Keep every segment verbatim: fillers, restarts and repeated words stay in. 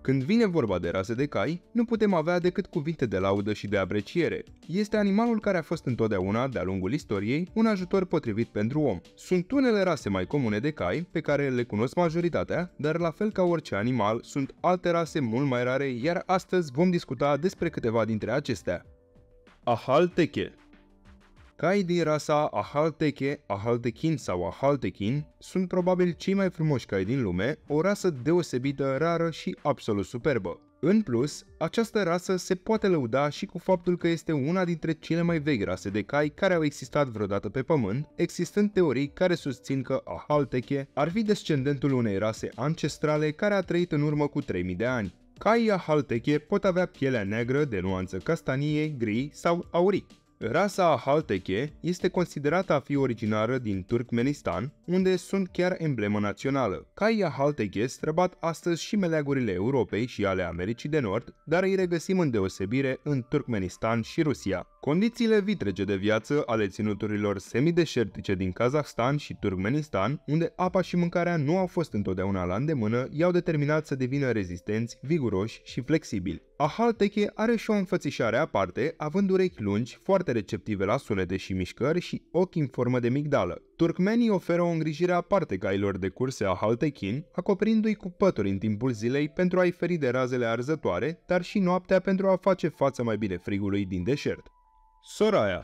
Când vine vorba de rase de cai, nu putem avea decât cuvinte de laudă și de apreciere. Este animalul care a fost întotdeauna, de-a lungul istoriei, un ajutor potrivit pentru om. Sunt unele rase mai comune de cai, pe care le cunosc majoritatea, dar la fel ca orice animal, sunt alte rase mult mai rare, iar astăzi vom discuta despre câteva dintre acestea. Ahalteke. Caii din rasa Ahalteke, Ahaltekin sau Ahaltekin sunt probabil cei mai frumoși cai din lume, o rasă deosebită, rară și absolut superbă. În plus, această rasă se poate lăuda și cu faptul că este una dintre cele mai vechi rase de cai care au existat vreodată pe pământ, existând teorii care susțin că Ahalteke ar fi descendentul unei rase ancestrale care a trăit în urmă cu trei mii de ani. Caii Ahalteke pot avea pielea neagră de nuanță castanie, gri sau aurii. Rasa Ahalteke este considerată a fi originară din Turkmenistan, unde sunt chiar emblemă națională. Caii Ahalteke străbat astăzi și meleagurile Europei și ale Americii de Nord, dar îi regăsim în deosebire în Turkmenistan și Rusia. Condițiile vitrege de viață ale ținuturilor semideșertice din Kazahstan și Turkmenistan, unde apa și mâncarea nu au fost întotdeauna la îndemână, i-au determinat să devină rezistenți, viguroși și flexibili. Ahalteke are și o înfățișare aparte, având urechi lungi, foarte receptive la sunete și mișcări și ochi în formă de migdală. Turkmenii oferă o îngrijire aparte cailor de curse Ahaltekin, acoperindu-i cu pături în timpul zilei pentru a-i feri de razele arzătoare, dar și noaptea pentru a face față mai bine frigului din deșert. Soraya.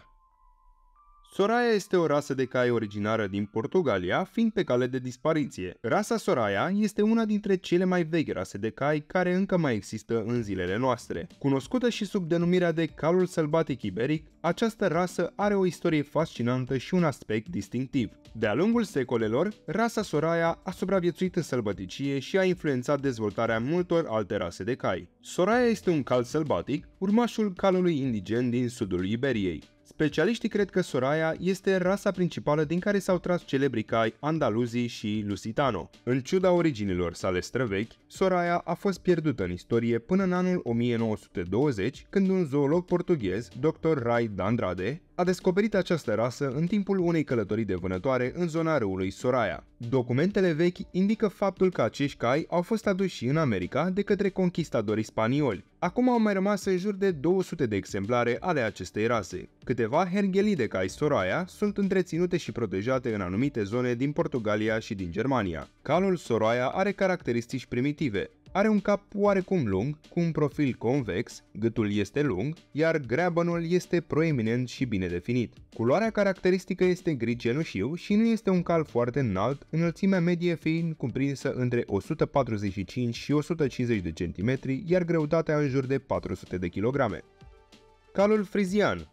Soraya este o rasă de cai originară din Portugalia, fiind pe cale de dispariție. Rasa Soraya este una dintre cele mai vechi rase de cai care încă mai există în zilele noastre. Cunoscută și sub denumirea de calul sălbatic iberic, această rasă are o istorie fascinantă și un aspect distinctiv. De-a lungul secolelor, rasa Soraya a supraviețuit în sălbăticie și a influențat dezvoltarea multor alte rase de cai. Soraya este un cal sălbatic, urmașul calului indigen din sudul Iberiei. Specialiștii cred că Soraya este rasa principală din care s-au tras celebrii cai Andaluzii și Lusitano. În ciuda originilor sale străvechi, Soraya a fost pierdută în istorie până în anul o mie nouă sute douăzeci, când un zoolog portughez, doctor Rai de Andrade, a descoperit această rasă în timpul unei călătorii de vânătoare în zona râului Soraya. Documentele vechi indică faptul că acești cai au fost aduși în America de către conquistadorii spanioli. Acum au mai rămas în jur de două sute de exemplare ale acestei rase. Câteva herghelii de cai Soraya sunt întreținute și protejate în anumite zone din Portugalia și din Germania. Calul Soraya are caracteristici primitive. Are un cap oarecum lung, cu un profil convex, gâtul este lung, iar greabănul este proeminent și bine definit. Culoarea caracteristică este gri cenușiu și nu este un cal foarte înalt, înălțimea medie fiind cuprinsă între o sută patruzeci și cinci și o sută cincizeci de centimetri, iar greutatea în jur de patru sute de kilograme. Calul frizian.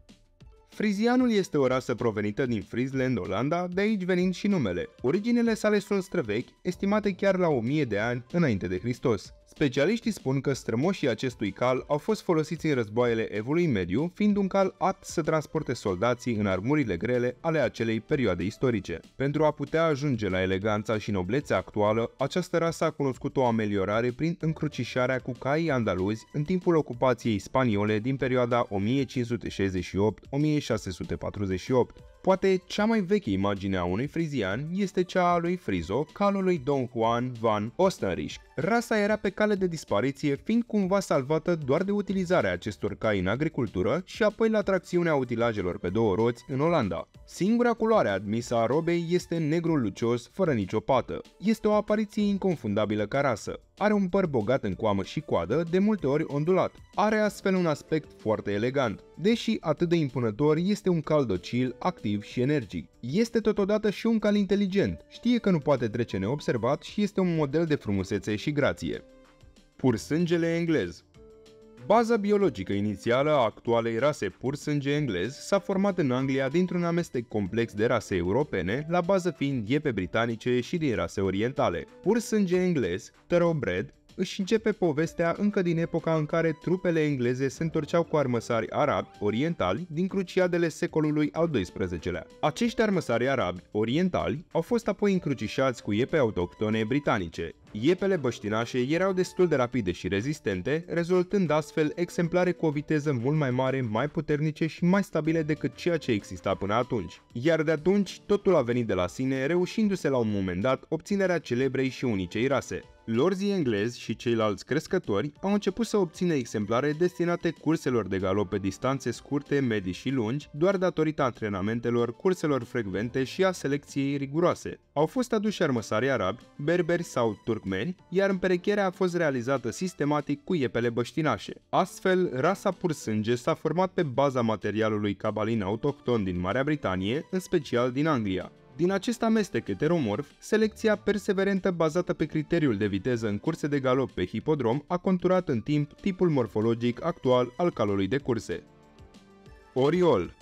Frizianul este o rasă provenită din Friesland, Olanda, de aici venind și numele. Originele sale sunt străvechi, estimate chiar la o mie de ani înainte de Hristos. Specialiștii spun că strămoșii acestui cal au fost folosiți în războaiele Evului Mediu, fiind un cal apt să transporte soldații în armurile grele ale acelei perioade istorice. Pentru a putea ajunge la eleganța și noblețea actuală, această rasă a cunoscut o ameliorare prin încrucișarea cu caii andaluzi în timpul ocupației spaniole din perioada o mie cinci sute șaizeci și opt - o mie șase sute patruzeci și opt. Poate cea mai veche imagine a unui frizian este cea a lui Friso, calul lui Don Juan van Ostenrich. Rasa era pe cale de dispariție, fiind cumva salvată doar de utilizarea acestor cai în agricultură și apoi la tracțiunea utilajelor pe două roți în Olanda. Singura culoare admisă a robei este negru lucios, fără nicio pată. Este o apariție inconfundabilă ca rasă. Are un păr bogat în coamă și coadă, de multe ori ondulat. Are astfel un aspect foarte elegant. Deși atât de impunător, este un cal docil, activ și energic. Este totodată și un cal inteligent. Știe că nu poate trece neobservat și este un model de frumusețe și grație. Pursângele englez. Baza biologică inițială a actualei rase pur sânge englez s-a format în Anglia dintr-un amestec complex de rase europene, la bază fiind iepe britanice și din rase orientale. Pur sânge englez, thoroughbred, își începe povestea încă din epoca în care trupele engleze se întorceau cu armăsari arabi orientali din cruciadele secolului al doisprezecelea. Acești armăsari arabi orientali au fost apoi încrucișați cu iepe autohtone britanice. Iepele băștinașe erau destul de rapide și rezistente, rezultând astfel exemplare cu o viteză mult mai mare, mai puternice și mai stabile decât ceea ce exista până atunci. Iar de atunci totul a venit de la sine, reușindu-se la un moment dat obținerea celebrei și unicei rase. Lorzii englezi și ceilalți crescători au început să obțină exemplare destinate curselor de galop pe distanțe scurte, medii și lungi, doar datorită antrenamentelor, curselor frecvente și a selecției riguroase. Au fost aduși armăsari arabi, berberi sau turcmeni, iar împerecherea a fost realizată sistematic cu iepele băștinașe. Astfel, rasa pur sânge s-a format pe baza materialului cabalin autohton din Marea Britanie, în special din Anglia. Din acest amestec heteromorf, selecția perseverentă bazată pe criteriul de viteză în curse de galop pe hipodrom a conturat în timp tipul morfologic actual al calului de curse. Oriol.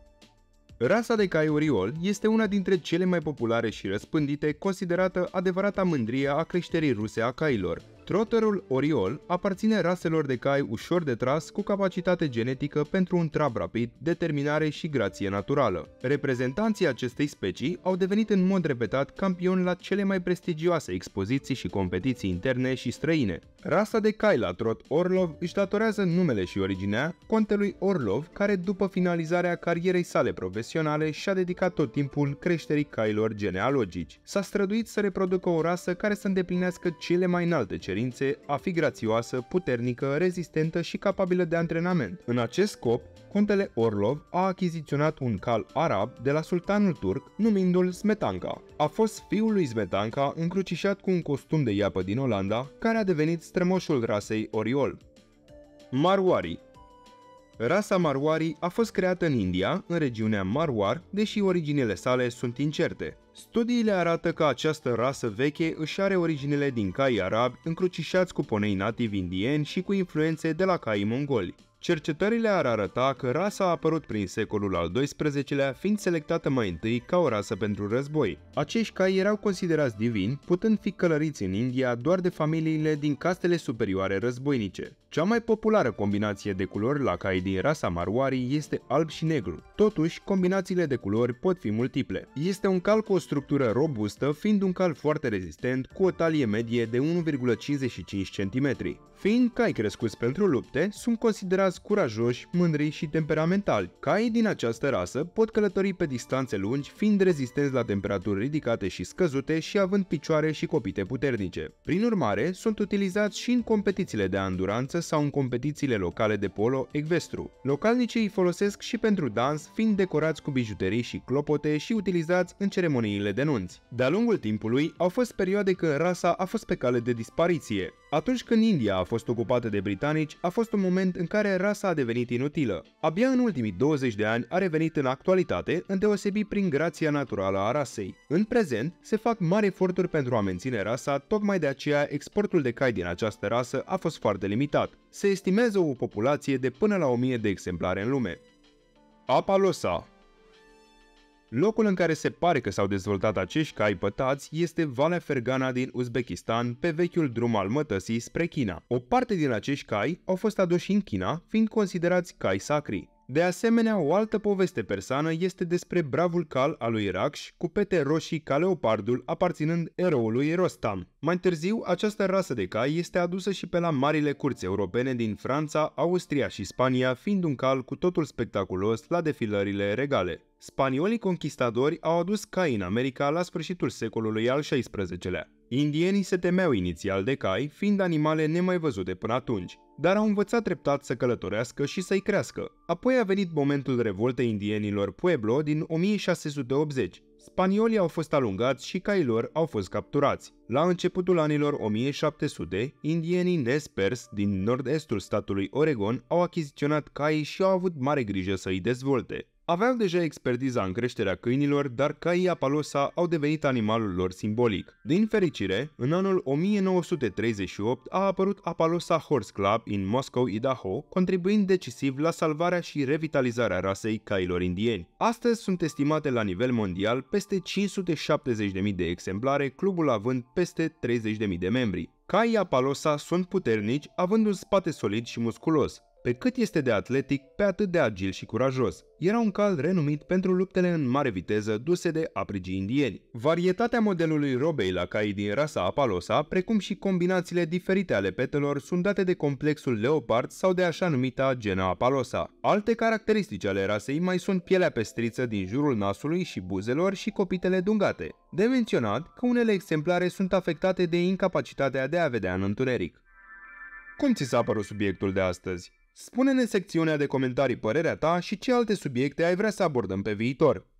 Rasa de cai Oriol este una dintre cele mai populare și răspândite, considerată adevărata mândrie a creșterii ruse a cailor. Trotterul Oriol aparține raselor de cai ușor de tras cu capacitate genetică pentru un trab rapid, determinare și grație naturală. Reprezentanții acestei specii au devenit în mod repetat campioni la cele mai prestigioase expoziții și competiții interne și străine. Rasa de cai la trot Orlov își datorează numele și originea contelui Orlov, care după finalizarea carierei sale profesionale și-a dedicat tot timpul creșterii cailor genealogici. S-a străduit să reproducă o rasă care să îndeplinească cele mai înalte cerințe, a fi grațioasă, puternică, rezistentă și capabilă de antrenament. În acest scop, contele Orlov a achiziționat un cal arab de la sultanul turc, numindu-l Smetanka. A fost fiul lui Smetanka încrucișat cu un costum de iapă din Olanda, care a devenit strămoșul rasei Oriol. Marwari. Rasa Marwari a fost creată în India, în regiunea Marwar, deși originile sale sunt incerte. Studiile arată că această rasă veche își are originele din cai arabi încrucișați cu ponei nativi indieni și cu influențe de la caii mongoli. Cercetările ar arăta că rasa a apărut prin secolul al doisprezecelea, fiind selectată mai întâi ca o rasă pentru război. Acești cai erau considerați divini, putând fi călăriți în India doar de familiile din castele superioare războinice. Cea mai populară combinație de culori la cai din rasa Marwari este alb și negru. Totuși, combinațiile de culori pot fi multiple. Este un cal cu o structură robustă, fiind un cal foarte rezistent, cu o talie medie de unu virgulă cincizeci și cinci centimetri. Fiind cai crescuți pentru lupte, sunt considerați curajoși, mândri și temperamentali. Caii din această rasă pot călători pe distanțe lungi, fiind rezistenți la temperaturi ridicate și scăzute și având picioare și copite puternice. Prin urmare, sunt utilizați și în competițiile de anduranță sau în competițiile locale de polo ecvestru. Localnicii îi folosesc și pentru dans, fiind decorați cu bijuterii și clopote și utilizați în ceremoniile de nunți. De-a lungul timpului, au fost perioade când rasa a fost pe cale de dispariție. Atunci când India a fost ocupată de britanici, a fost un moment în care rasa a devenit inutilă. Abia în ultimii douăzeci de ani a revenit în actualitate, îndeosebi prin grația naturală a rasei. În prezent, se fac mari eforturi pentru a menține rasa, tocmai de aceea exportul de cai din această rasă a fost foarte limitat. Se estimează o populație de până la o mie de exemplare în lume. Apalosa. Locul în care se pare că s-au dezvoltat acești cai pătați este Valea Fergana din Uzbekistan, pe vechiul drum al mătăsii spre China. O parte din acești cai au fost aduși în China, fiind considerați cai sacri. De asemenea, o altă poveste persană este despre bravul cal al lui Raksh, cu pete roșii ca leopardul, aparținând eroului Rostam. Mai târziu, această rasă de cai este adusă și pe la marile curți europene din Franța, Austria și Spania, fiind un cal cu totul spectaculos la defilările regale. Spaniolii conquistadori au adus cai în America la sfârșitul secolului al șaisprezecelea. Indienii se temeau inițial de cai, fiind animale nemai văzute până atunci, dar au învățat treptat să călătorească și să-i crească. Apoi a venit momentul revoltei indienilor Pueblo din o mie șase sute optzeci. Spaniolii au fost alungați și caii lor au fost capturați. La începutul anilor o mie șapte sute, indienii Nez Perce din nord-estul statului Oregon au achiziționat caii și au avut mare grijă să îi dezvolte. Aveau deja expertiza în creșterea câinilor, dar caii Apalosa au devenit animalul lor simbolic. Din fericire, în anul o mie nouă sute treizeci și opt a apărut Apalosa Horse Club în Moscow, Idaho, contribuind decisiv la salvarea și revitalizarea rasei cailor indieni. Astăzi sunt estimate la nivel mondial peste cinci sute șaptezeci de mii de exemplare, clubul având peste treizeci de mii de membri. Caii Apalosa sunt puternici, având un spate solid și musculos. Pe cât este de atletic, pe atât de agil și curajos. Era un cal renumit pentru luptele în mare viteză duse de aprigii indieni. Varietatea modelului robei la caii din rasa Apalosa, precum și combinațiile diferite ale petelor, sunt date de complexul leopard sau de așa numita genă Apalosa. Alte caracteristici ale rasei mai sunt pielea pestriță din jurul nasului și buzelor și copitele dungate. De menționat că unele exemplare sunt afectate de incapacitatea de a vedea în întuneric. Cum ți s-a părut subiectul de astăzi? Spune-ne în secțiunea de comentarii părerea ta și ce alte subiecte ai vrea să abordăm pe viitor.